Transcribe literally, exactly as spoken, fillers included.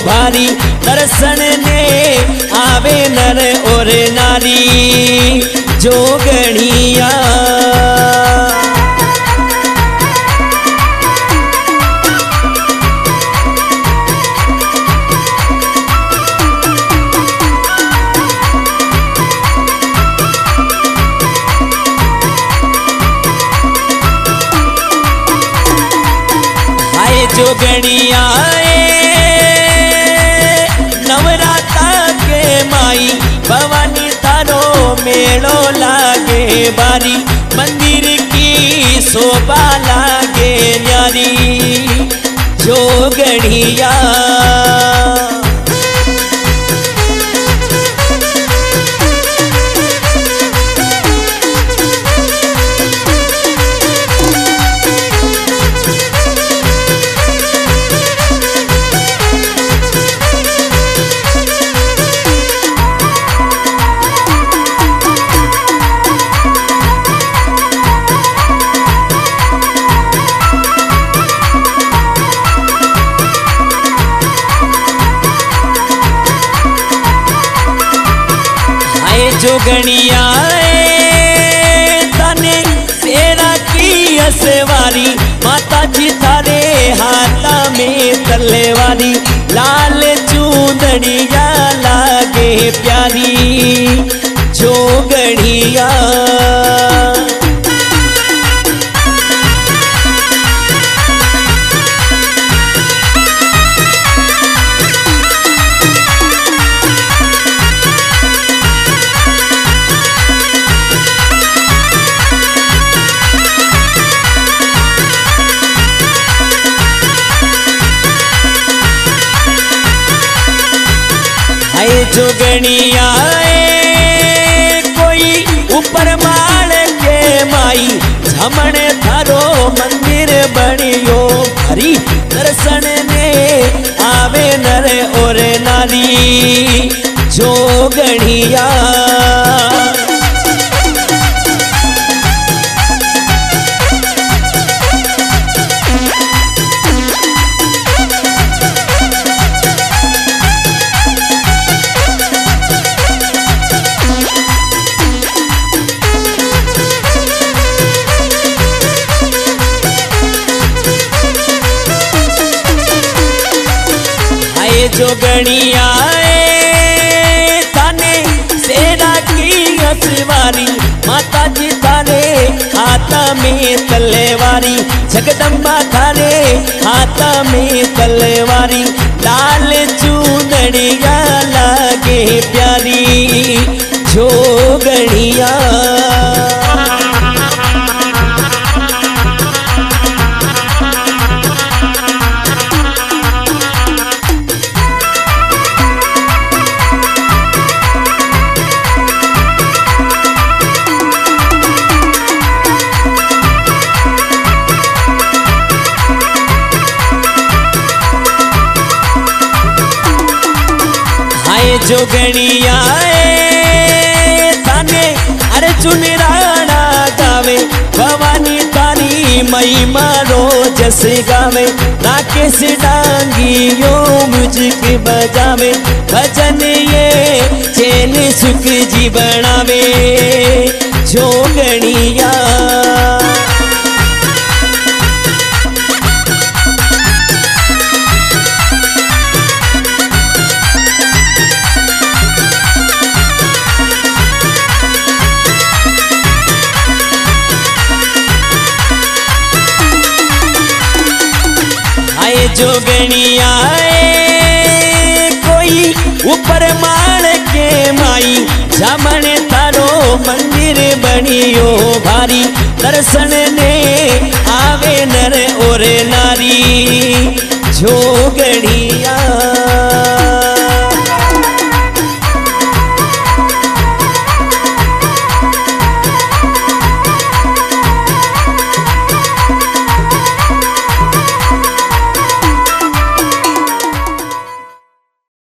भारी, दर्शन ने आवे नर और नारी जोगणिया। जोगणिया नवराता के माई भवानी तारो मेलो लागे बारी, मंदिर की शोभा लागे न्यारी जोगणिया। जोगणिया तने तेरा की असवारी, माता जी थारे हाथा में तलवारी, लाल चूंदड़िया लागे प्यारी जोगणिया। जोगणिया कोई ऊपर माल के माई, झमने थारो मंदिर बनियो भारी, दर्शन ने आवे नर और नारी जोगणिया। जोगणिया ताने सेना की असवारी, माता जी थारे हाथा में तलवारी, जगदम्बा थारे हाथा में तलवारी, लाल चूंदड़िया लागे प्यारी जोगणिया। जोगणिया ताने अर्जुन राणा गावे, भवानी तारी महिमा रोजस गावे, राकेश डांगियो म्यूजिक बजावे, भजन ये चैन सुख जी बनावे जोगणिया। जोगणिया कोई ऊपर माल के माई, झमने थारो मंदिर बनियो भारी, दर्शन ने आवे नर और नारी जोगणिया।